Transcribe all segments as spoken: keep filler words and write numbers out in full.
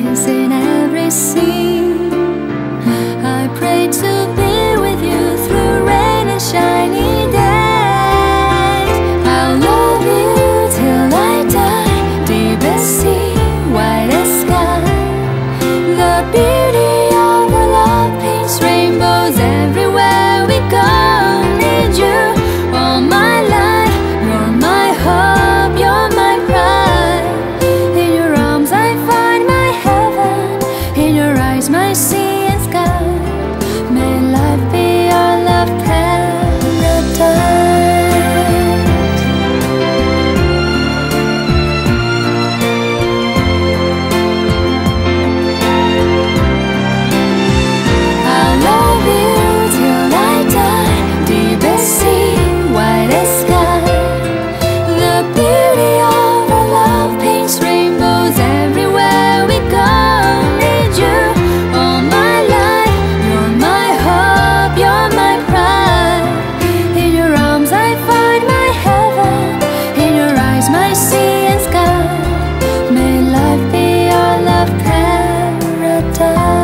kiss in every scene. I pray to be with you through rain and shiny days. I'll love you till I die, deepest sea, widest sky. The beauty of our love paints rainbows everywhere we go. Need you all my life, you're my hope, you're my pride. In your arms I find my heaven, in your eyes my sea and sky. May life be our love paradise. I'll love you till I die, deepest sea, widest sky. The beauty of our love paints rainbows everywhere we go. Need you all my life, you're my hope, you're my pride. In your arms I find my heaven, in your eyes my sea and sky. May life be our love paradise.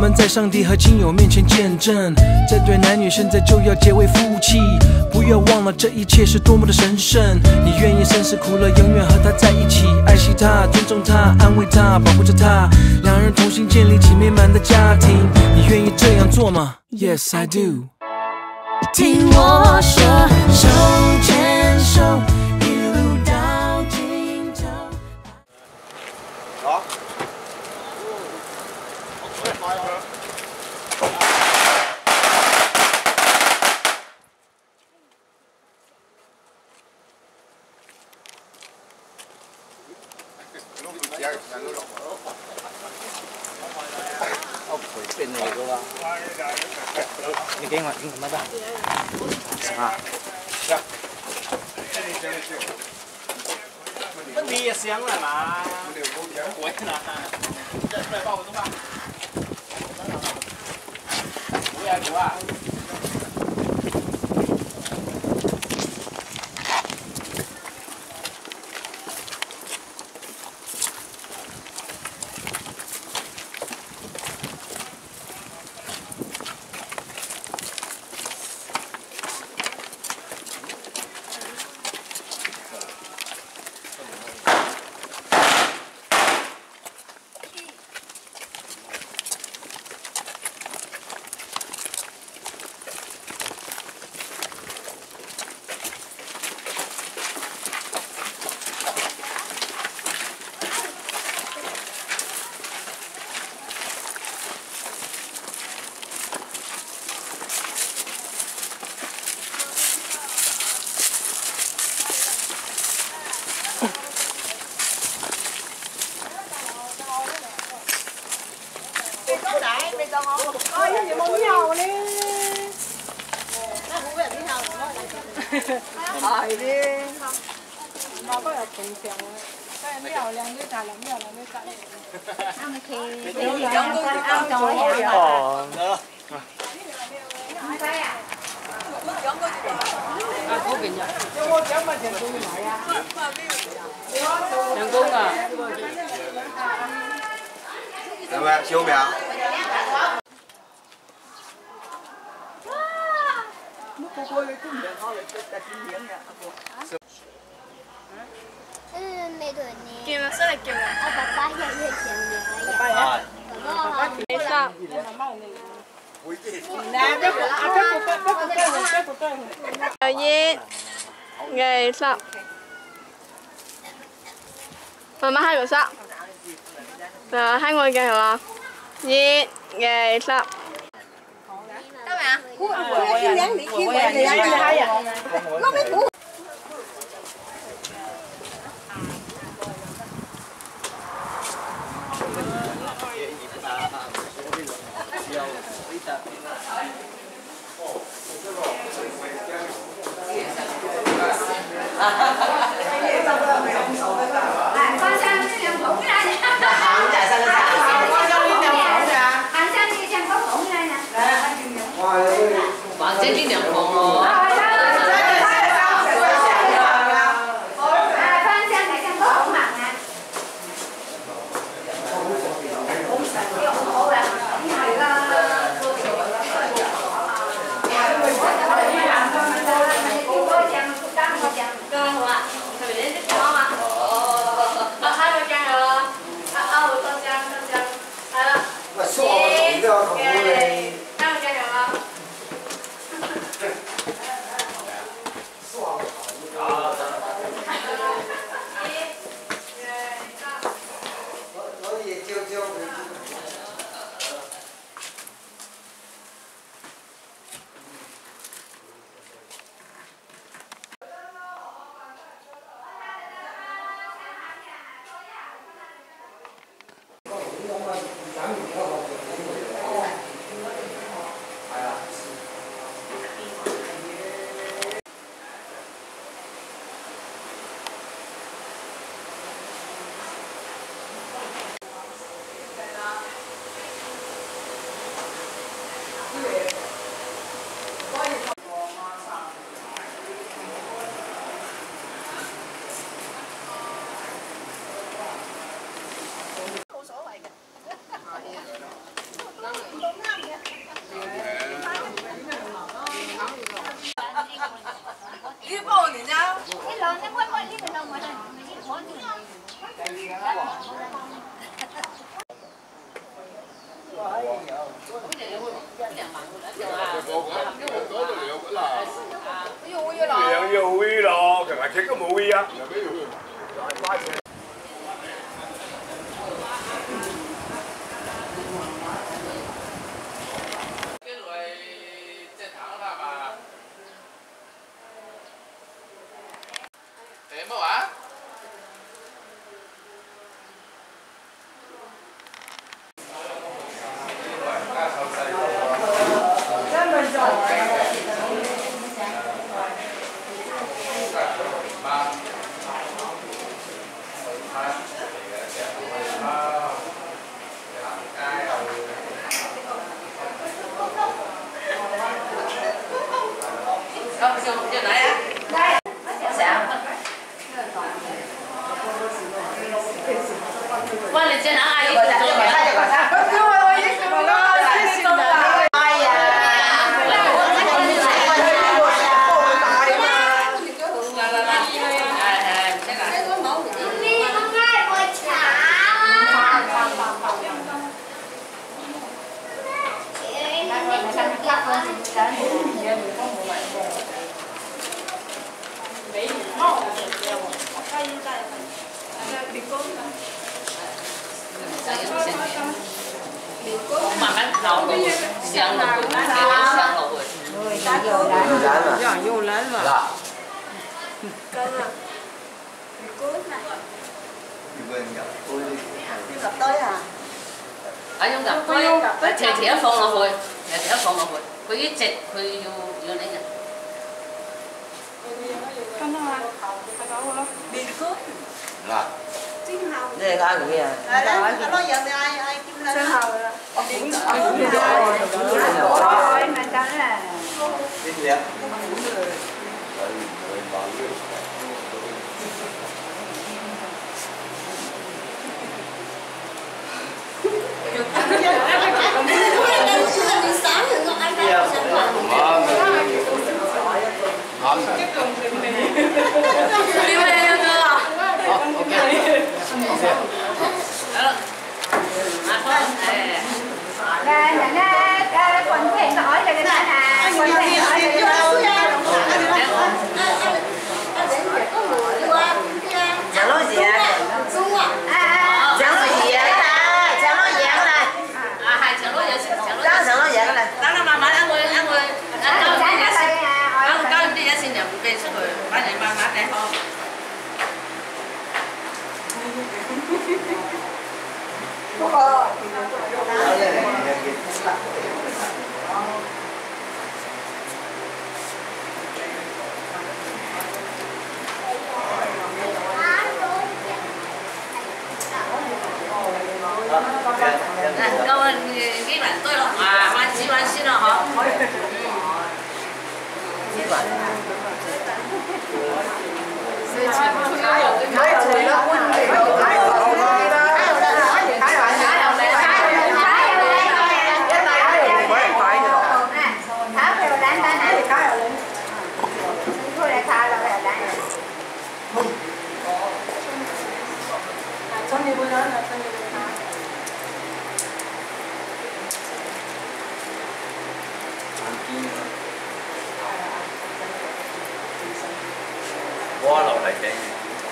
们在上帝和亲友面前见证，这对男女现在就要结为夫妻。不要忘了这一切是多么的神圣。你愿意生死苦乐，永远和他在一起，爱惜他，尊重他，安慰他，保护着他，两人同心建立起美满的家庭。你愿意这样做吗 ？Yes, I do。听我说，手牵手，一路到尽头。 好。 bên này cơ mà. Ini kayak nggak ini mana? Sah. Vẫn đi sáng là mà. Quay là. Chạy về bao chúng ta. Ủa ai của à? Ôi, cái gì muốn nhau đi. Nó cũng biết đi nhau nữa. Hỏi đi. Mà có là bình thường. Cái mèo lên cái trà là mèo là cái trà. Ăn thì cái gì ăn ăn rồi hả? Ờ. Không phải à? À, có biển nhỉ? Nhân cung à? Làm sao? Siêu mèo. Kìa mà sao lại kìa mà Papa hiện hiện chuyện gì vậy? Rồi. Tại sao? Rồi Duyên Nghề sao? Mà má hai người sao? Rồi hai người kìa hả? Duyên Nghề sao? Các bạn Con sang đi làm thủng cái này nè. Không chạy sang cái sao? Con sang đi làm khổ nè. Anh sang đi sang có thủng cái này nè. Bạn sẽ đi làm phòng rồi. Rồi đó. 你报你家。 你老你我我你个老我的，你我你。 兩要會咯，其實佢都冇會啊。 哇！你这哪阿姨做咩？ 因為我已經做啦，先先啦。哎呀！ 慢慢熬落去，香落去，慢慢香落去。 又來了。 辣。 gặp tới à? À không gặp tới, thì thì nó放落去，thì thì nó放落去，佢一直佢要要你嘅。 咁啊嘛，係咁嘅咯。面糕。 辣。 蒸烤。 你係加幾啊？ 係啦，咁多人你嗌嗌兼啦。蒸烤嘅啦。我點炒？我咪得啦。 啲嘢。 Nè nè nè, quần thuyền hỏi cho cái này nè, quần thuyền hỏi cho cái này. Chẳng nói gì à? Chẳng nói gì à? Chẳng nói gì à này? À hai chẳng nói gì, chẳng nói. Chẳng chẳng nói gì cái này. Đang đang慢慢ăn會ăn會，ăn高啲嘢先，ăn高啲嘢先就唔俾出去，反正慢慢地好。 Đúng rồi. Câu cái bạn tôi là à hoa chí hoa xin rồi hả? Chí bạn. Quá lầu lại đây.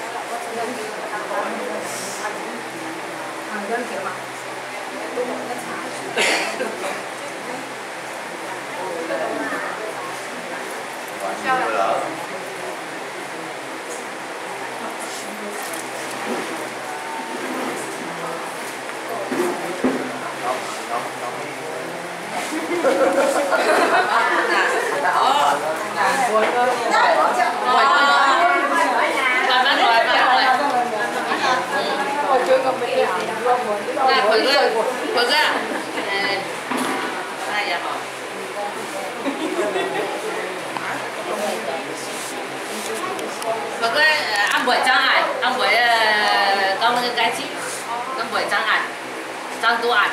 Và cái ăn buổi trang ảnh, ăn buổi con cái cái chi, ăn buổi trang ảnh, trang tu ảnh,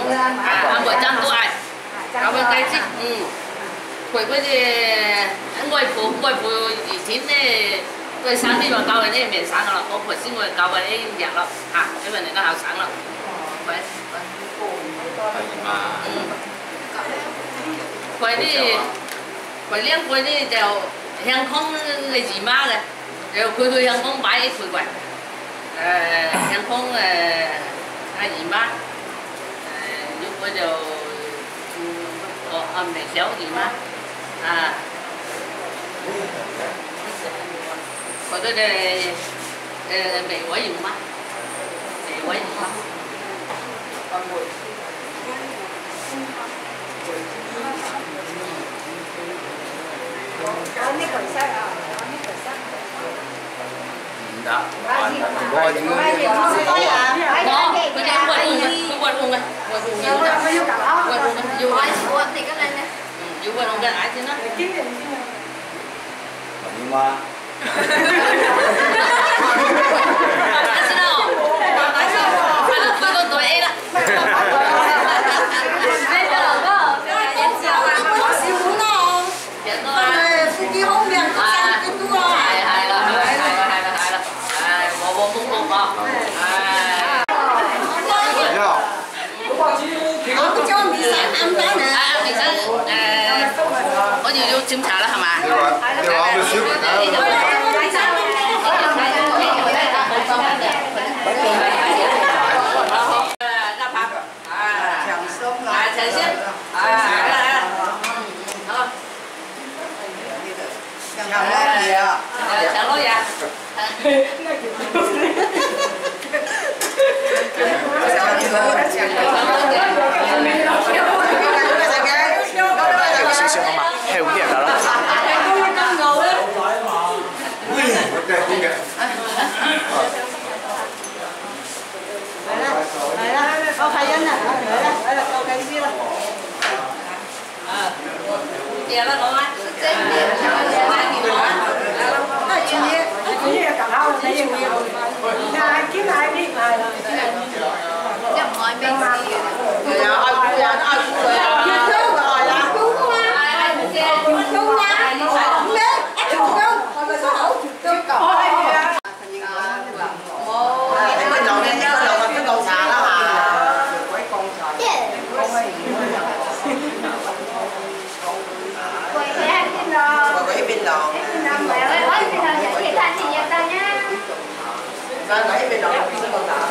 ăn buổi trang tu ảnh, con cái cái chi, buổi cái gì ăn 外婆外婆以前咧，佢生呢話教佢咧未生噶啦，我婆先我教佢咧日咯，嚇，因為人家後生咯。喂喂。係嘛？嗯。佢呢，佢兩個呢就香港嘅姨媽嘅，就佢去香港買佢櫃，誒香港誒阿姨媽，誒如果就哦啊未小姨媽，啊。 佢都係誒微委員嗎？微委員嗎？ 有呢個色啊，有呢個色。 唔得，我點解要我佢哋外傭嘅，佢外傭嘅，外傭要㗎，外傭嘅，要外傭嚟㗎你。嗯，要外傭嘅嗌先啦。經驗先啊。 點話？ 阿先啦，阿先，快樂快樂到 A 啦。咩叫老公？人少啊，我少咯。人多啊。飛機好靚，三個多啊。係係啦，係啦係啦係啦，唉，和和睦睦啊，唉。我不叫米生安排呢。啊，米生，誒，我要要檢查啦，係嘛？ 你話你話我小朋友。 想落呀？ 少少啊嘛，輕啲就得啦。 嚟啦，我睇緊啦，嚟啦，嚟啦，夠計先啦。 啊，嘢啦，攞啊！ 注意，注意夾口，你要唔要？嗌兼嗌啲，係啦，即係唔愛冰絲嘅。係啊，愛菇啊，愛菇女啊。越多嘅愛啦。菇啊，愛唔嘅，菇啊，咩？一條姜，我個手好都夠。係啊。冇。你咪做咩？呢個就係凍茶啦嚇。鬼凍茶。即係。鬼喺邊度？鬼喺邊度？ Hãy subscribe cho kênh Ghiền Mì Gõ để không bỏ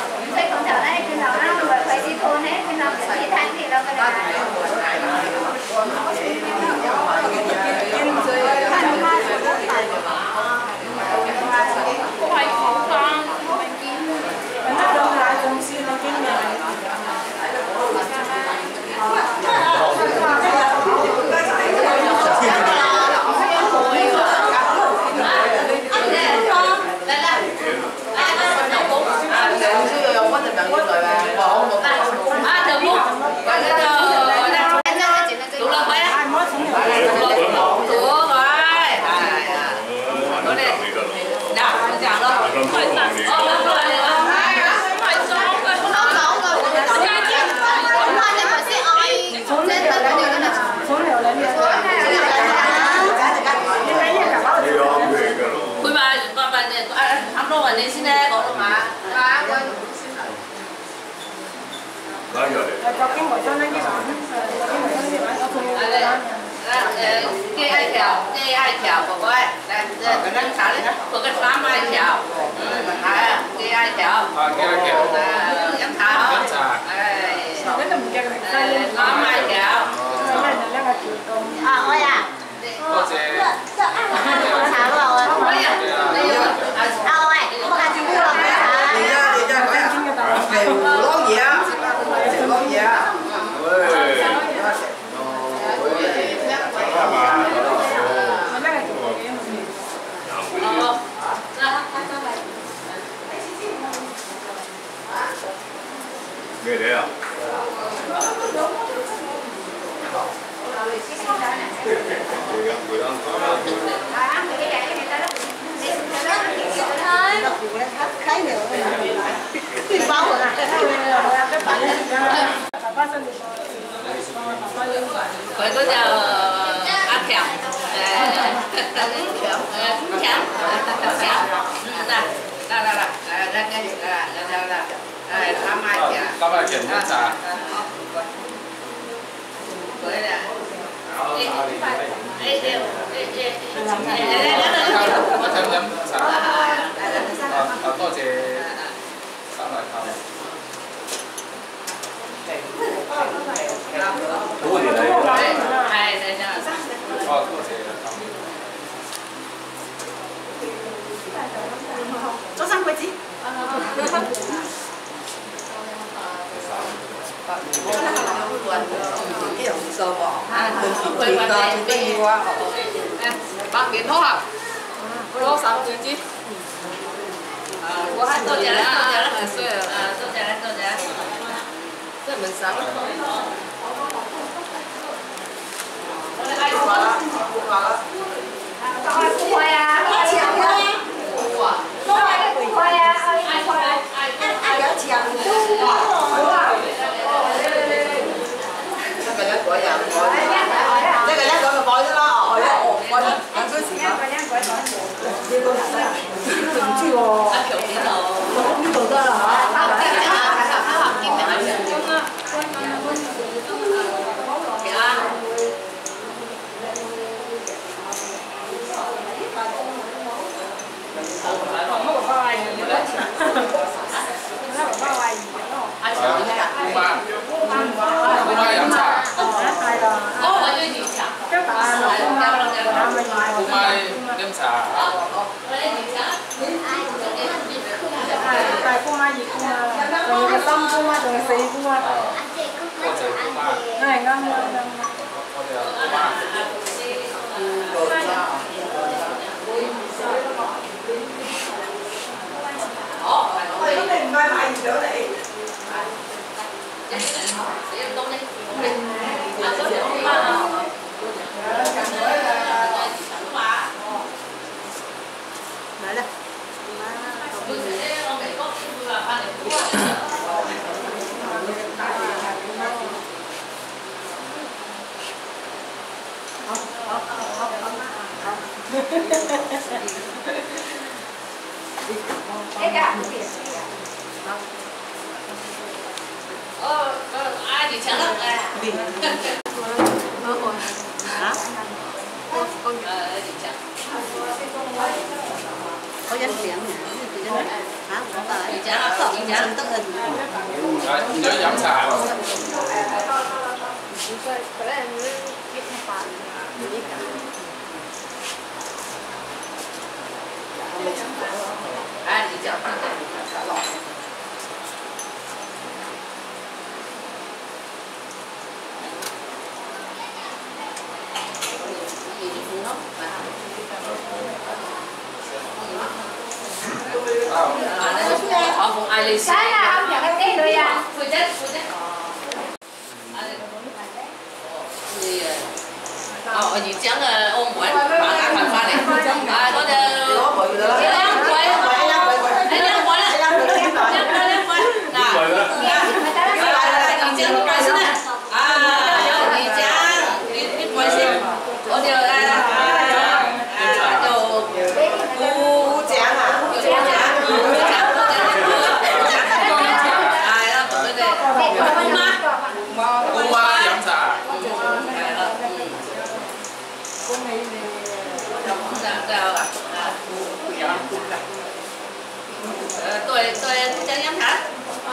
誒強強，嗯嗱，嚟嚟嚟，嚟嚟嚟嚟嚟嚟，誒啱啱嘅。 啱啱嘅飲茶。 佢咧。 好，好，你你。 誒誒誒誒， 我想飲茶。啊，多謝三位客。好年嚟㗎。 係係係。 哦，多謝。 早生貴子。cái đồng sơ bò thì có chúng tôi đi qua bạn biển thôi à có sáu tuổi chứ có hai tôi trả tôi trả là xưa tôi trả tôi trả tức là mình sáu khoai à khoai chiều nha khoai khoai à ai khoai ai ai có chiều cái lát của nhà cái cái lát của mà bôi nó rồi đó bôi nó ăn cái gì đó đi con hả đừng chi bò không được đó 姑媽飲茶。 có phải như gì chả 姑媽飲茶。 大姑媽、二姑媽，仲有個三姑媽，仲有四姑媽。 多謝姑媽。 係啱啱啱。 我哋姑媽。 喂，咁你唔該買熱咗你？ em đông đi à có thể không mà lại đây cái cả ờ ai thì chẳng lắm à hả con ờ thì chẳng có danh tiếng nhỉ hả có phải thì chẳng là không thì chẳng tức hình 唔想飲茶。 ai thì chẳng họ cũng ai lấy cái là ông nhận cái đôi à phụ trách phụ trách ờ gì chẳng ôm quán bạn ăn phần pha này à có cái láng quay cái láng quay đấy láng quay láng quay láng quay nào gì chẳng quay xin nè à gì chẳng biết quay xin có điều đây là đồ Cú chén à? 姑媽飲茶。 tôi tôi chẳng dám hả?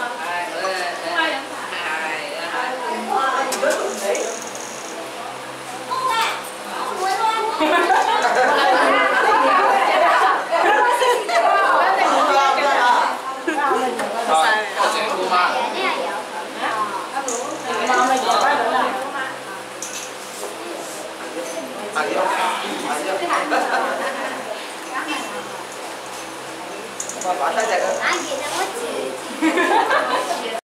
多謝姑媽。 Bà bỏ tay ra.